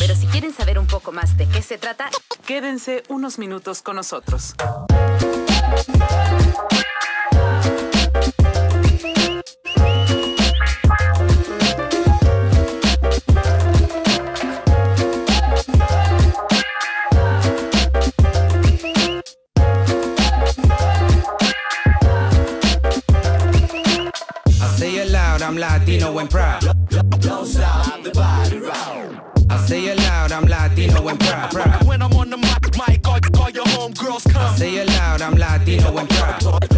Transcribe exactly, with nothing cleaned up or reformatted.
Pero si quieren saber un poco más de qué se trata, quédense unos minutos con nosotros. I'm Latino and proud. Don't stop the body round. I say it loud, I'm Latino and proud. proud. When I'm on the mic, mic, all, all your homegirls come. I say it loud, I'm Latino and proud.